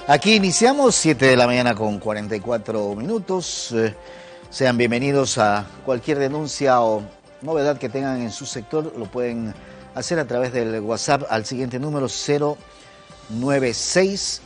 Aquí iniciamos 7 de la mañana con 44 minutos. Sean bienvenidos a cualquier denuncia o novedad que tengan en su sector. Lo pueden hacer a través del WhatsApp al siguiente número 096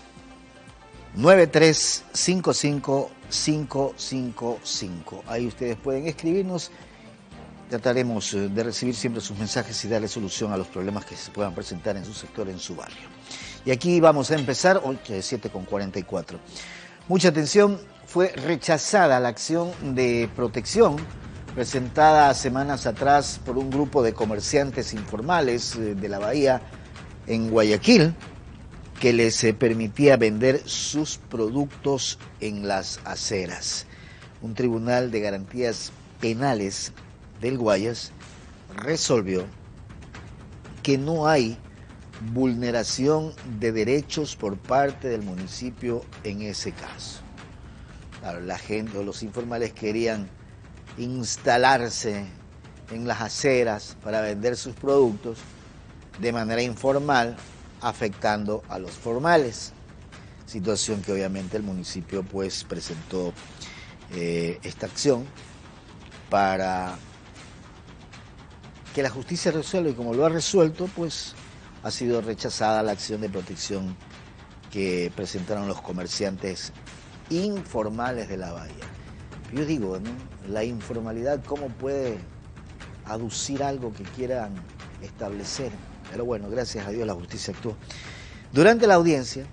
9355555. Ahí ustedes pueden escribirnos. Trataremos de recibir siempre sus mensajes y darle solución a los problemas que se puedan presentar en su sector, en su barrio. Y aquí vamos a empezar, hoy que es 7:44. Mucha atención, fue rechazada la acción de protección presentada semanas atrás por un grupo de comerciantes informales de la Bahía en Guayaquil, que les permitía vender sus productos en las aceras. Un tribunal de garantías penales del Guayas resolvió que no hay vulneración de derechos por parte del municipio en ese caso. Claro, la gente o los informales querían instalarse en las aceras para vender sus productos de manera informal, afectando a los formales. Situación que obviamente el municipio pues presentó esta acción para que la justicia resuelva, y como lo ha resuelto, pues ha sido rechazada la acción de protección que presentaron los comerciantes informales de la Bahía. Yo digo, ¿no? La informalidad, ¿cómo puede aducir algo que quieran establecer? Pero bueno, gracias a Dios la justicia actuó. Durante la audiencia,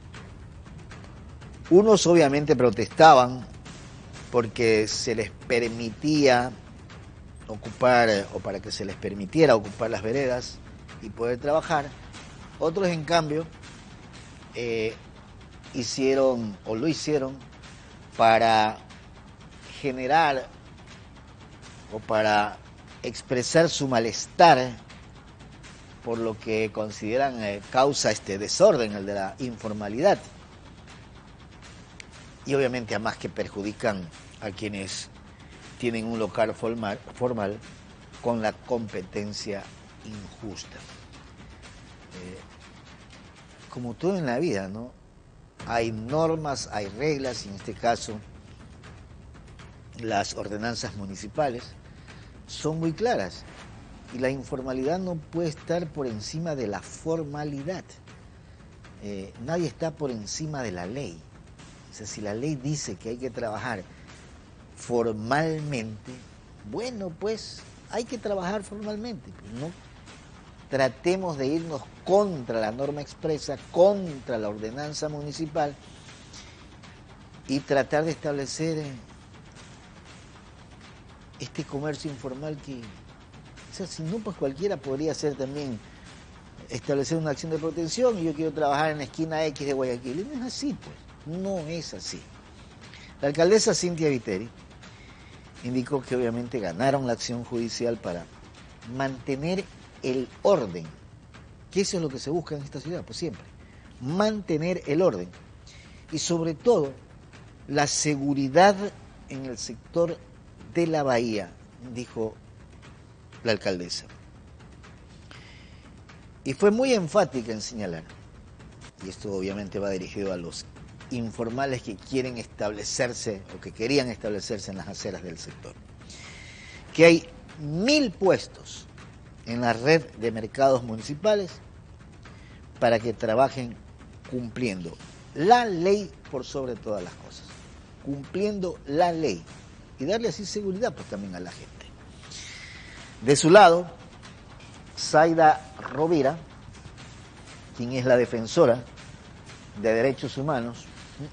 unos obviamente protestaban porque se les permitía ocupar, o para que se les permitiera ocupar las veredas y poder trabajar. Otros, en cambio, hicieron para generar o para expresar su malestar por lo que consideran causa este desorden, el de la informalidad. Y obviamente además que perjudican a quienes tienen un local formal con la competencia injusta. Como todo en la vida, ¿no? Hay normas, hay reglas, y en este caso las ordenanzas municipales son muy claras, y la informalidad no puede estar por encima de la formalidad. Nadie está por encima de la ley. O sea, si la ley dice que hay que trabajar formalmente, bueno, pues hay que trabajar formalmente. No tratemos de irnos contra la norma expresa, contra la ordenanza municipal, y tratar de establecer este comercio informal que, o sea, si no, pues cualquiera podría hacer también, establecer una acción de protección, y yo quiero trabajar en la esquina X de Guayaquil. Y no es así, pues, no es así. La alcaldesa Cintia Viteri indicó que obviamente ganaron la acción judicial para mantener el orden, que eso es lo que se busca en esta ciudad, pues siempre, mantener el orden, y sobre todo la seguridad en el sector de la Bahía, dijo la alcaldesa. Y fue muy enfática en señalar, y esto obviamente va dirigido a los informales que quieren establecerse o que querían establecerse en las aceras del sector, que hay 1000 puestos en la red de mercados municipales para que trabajen cumpliendo la ley por sobre todas las cosas, cumpliendo la ley, y darle así seguridad pues también a la gente. De su lado, Zaida Rovira, quien es la defensora de derechos humanos,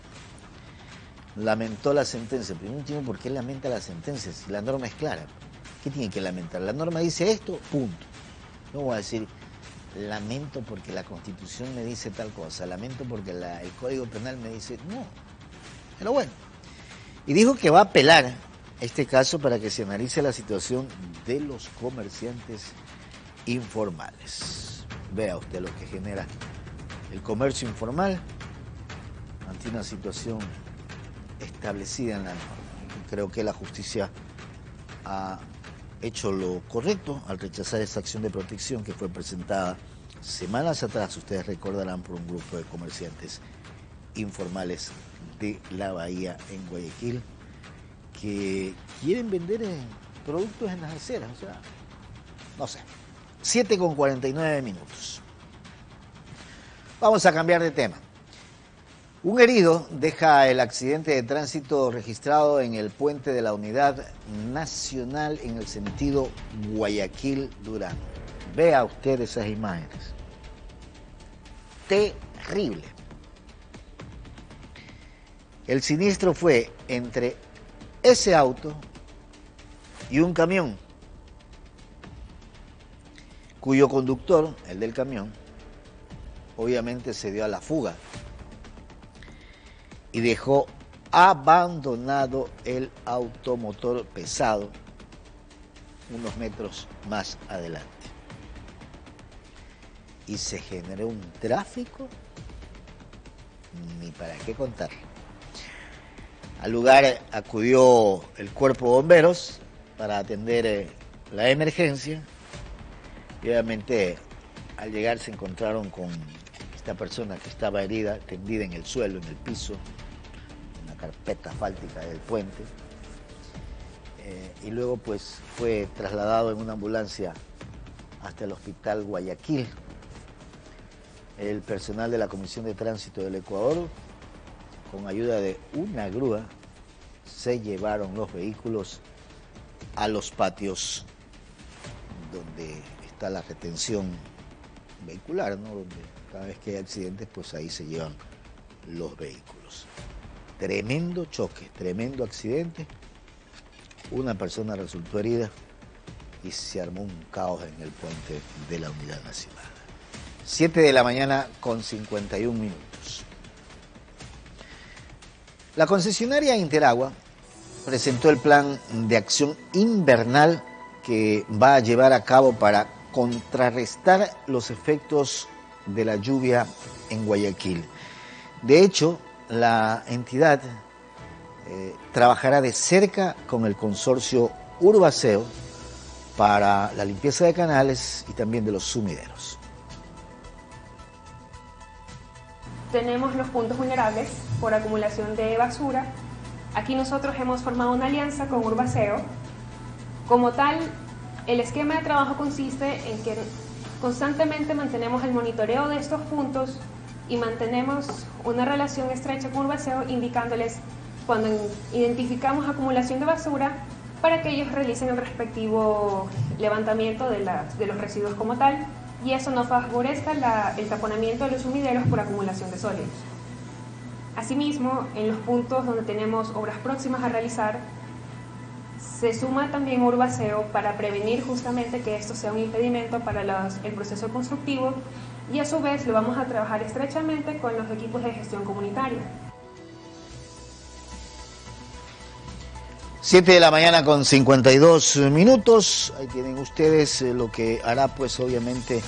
lamentó la sentencia. Pero no entiendo por qué lamenta la sentencia si la norma es clara. ¿Qué tiene que lamentar? La norma dice esto, punto. No voy a decir, lamento porque la Constitución me dice tal cosa, lamento porque el Código Penal me dice, no. Pero bueno. Y dijo que va a apelar este caso para que se analice la situación de los comerciantes informales. Vea usted lo que genera el comercio informal ante una situación establecida en la norma. Creo que la justicia ha hecho lo correcto al rechazar esa acción de protección que fue presentada semanas atrás, ustedes recordarán, por un grupo de comerciantes informales de la bahía en Guayaquil que quieren vender productos en las aceras, o sea, no sé. 7:49. Vamos a cambiar de tema. Un herido deja el accidente de tránsito registrado en el puente de la Unidad Nacional en el sentido Guayaquil-Durán. Vea usted esas imágenes. Terrible. El siniestro fue entre ese auto y un camión, cuyo conductor, el del camión, obviamente se dio a la fuga y dejó abandonado el automotor pesado unos metros más adelante. Y se generó un tráfico, ni para qué contar. Al lugar acudió el cuerpo de bomberos para atender la emergencia y obviamente al llegar se encontraron con esta persona que estaba herida, tendida en el suelo, en el piso, en la carpeta asfáltica del puente, y luego pues fue trasladado en una ambulancia hasta el hospital Guayaquil. El personal de la Comisión de Tránsito del Ecuador, con ayuda de una grúa, se llevaron los vehículos a los patios donde está la retención vehicular, ¿no? Donde cada vez que hay accidentes, pues ahí se llevan los vehículos. Tremendo choque, tremendo accidente. Una persona resultó herida y se armó un caos en el puente de la Unidad Nacional. 7:51. La concesionaria Interagua presentó el plan de acción invernal que va a llevar a cabo para contrarrestar los efectos de la lluvia en Guayaquil. De hecho, la entidad trabajará de cerca con el consorcio Urbaceo para la limpieza de canales y también de los sumideros. Tenemos los puntos vulnerables por acumulación de basura. Aquí nosotros hemos formado una alianza con Urbaceo. Como tal, el esquema de trabajo consiste en que constantemente mantenemos el monitoreo de estos puntos y mantenemos una relación estrecha con Urbaceo, indicándoles cuando identificamos acumulación de basura para que ellos realicen el respectivo levantamiento de los residuos como tal, y eso no favorezca el taponamiento de los sumideros por acumulación de sólidos. Asimismo, en los puntos donde tenemos obras próximas a realizar, se suma también Urbaceo para prevenir justamente que esto sea un impedimento para el proceso constructivo, y a su vez lo vamos a trabajar estrechamente con los equipos de gestión comunitaria. 7:52. Ahí tienen ustedes lo que hará pues obviamente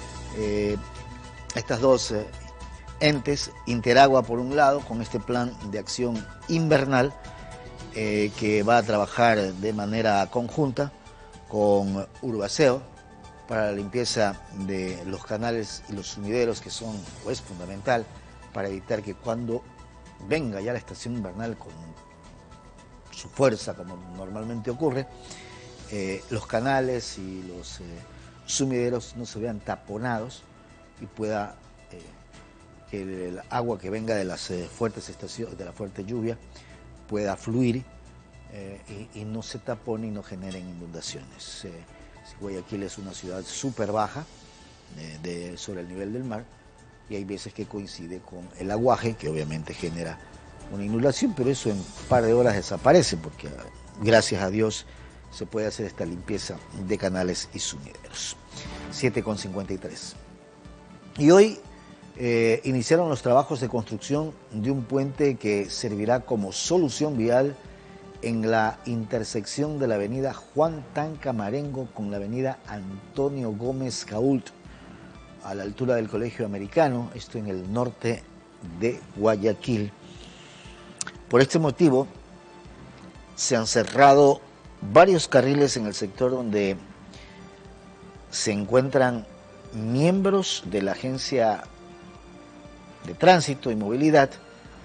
estas dos entes, Interagua por un lado, con este plan de acción invernal que va a trabajar de manera conjunta con Urbaceo para la limpieza de los canales y los sumideros, que son pues fundamental para evitar que cuando venga ya la estación invernal con su fuerza, como normalmente ocurre, los canales y los sumideros no se vean taponados y pueda que el agua que venga de las fuertes estaciones, de la fuerte lluvia, pueda fluir y no se tapone y no generen inundaciones. Guayaquil es una ciudad súper baja sobre el nivel del mar, y hay veces que coincide con el aguaje, que obviamente genera una inundación, pero eso en un par de horas desaparece, porque gracias a Dios se puede hacer esta limpieza de canales y sumideros. 7:53. Y hoy iniciaron los trabajos de construcción de un puente que servirá como solución vial en la intersección de la avenida Juan Tanca Marengo con la avenida Antonio Gómez Cault, a la altura del Colegio Americano, esto en el norte de Guayaquil. Por este motivo, se han cerrado varios carriles en el sector donde se encuentran miembros de la Agencia de Tránsito y Movilidad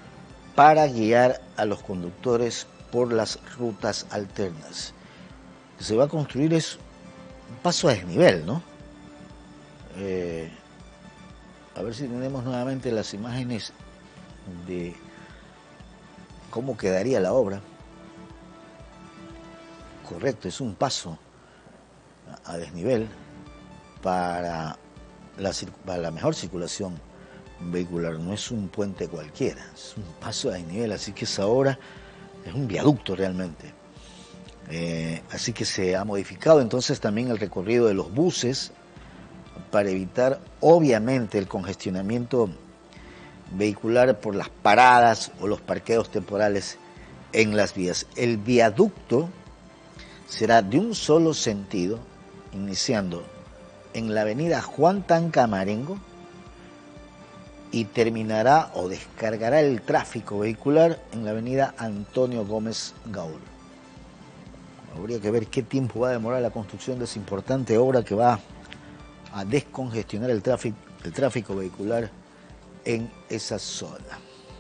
para guiar a los conductores por las rutas alternas. Lo que se va a construir es un paso a desnivel, ¿no? A ver si tenemos nuevamente las imágenes de cómo quedaría la obra. Correcto, es un paso a desnivel para la mejor circulación vehicular, no es un puente cualquiera, es un paso a desnivel, así que esa obra es un viaducto realmente. Así que se ha modificado entonces también el recorrido de los buses para evitar obviamente el congestionamiento vehicular por las paradas o los parqueos temporales en las vías. El viaducto será de un solo sentido, iniciando en la avenida Juan Tancamarengo y terminará o descargará el tráfico vehicular en la avenida Antonio Gómez Gaul. Habría que ver qué tiempo va a demorar la construcción de esa importante obra que va a descongestionar el tráfico vehicular en esa zona.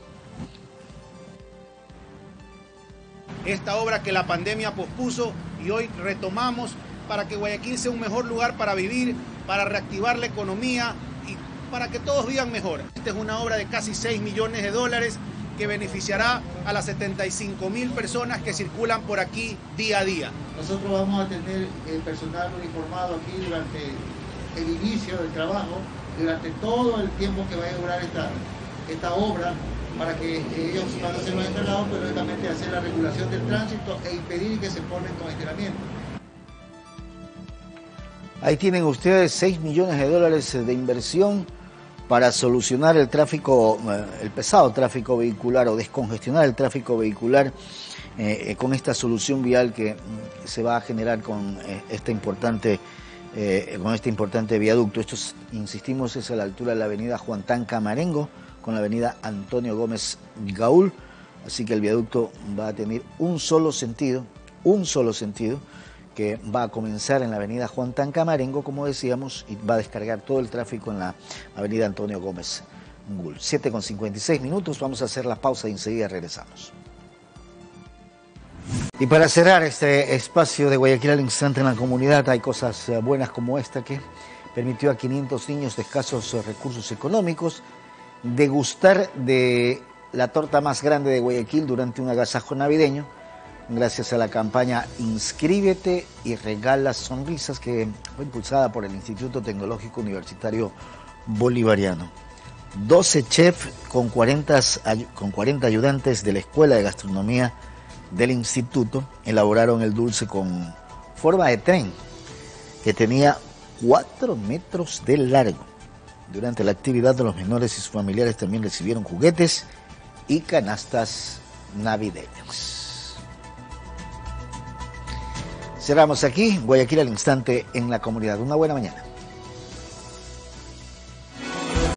Esta obra que la pandemia pospuso y hoy retomamos para que Guayaquil sea un mejor lugar para vivir, para reactivar la economía y para que todos vivan mejor. Esta es una obra de casi 6 millones de dólares que beneficiará a las 75.000 personas que circulan por aquí día a día. Nosotros vamos a tener el personal uniformado aquí durante el inicio del trabajo, durante todo el tiempo que va a durar esta obra, para que ellos van a hacer los encargados, pero lógicamente hacer la regulación del tránsito e impedir que se formen congestionamientos. Ahí tienen ustedes 6 millones de dólares de inversión para solucionar el tráfico, el pesado tráfico vehicular o descongestionar el tráfico vehicular con esta solución vial que se va a generar con este importante viaducto. Esto, insistimos, es a la altura de la avenida Juan Tancamarengo con la avenida Antonio Gómez Gaul, así que el viaducto va a tener un solo sentido, que va a comenzar en la avenida Juan Tancamarengo, como decíamos, y va a descargar todo el tráfico en la avenida Antonio Gómez Gaul. 7:56, vamos a hacer la pausa y enseguida regresamos. Y para cerrar este espacio de Guayaquil al instante en la comunidad, hay cosas buenas como esta que permitió a 500 niños de escasos recursos económicos degustar de la torta más grande de Guayaquil durante un agasajo navideño, gracias a la campaña Inscríbete y Regala Sonrisas, que fue impulsada por el Instituto Tecnológico Universitario Bolivariano. 12 chefs con 40 ayudantes de la Escuela de Gastronomía del Instituto elaboraron el dulce con forma de tren, que tenía 4 metros de largo. Durante la actividad, los menores y sus familiares también recibieron juguetes y canastas navideñas. Cerramos aquí Guayaquil al instante en la comunidad. Una buena mañana.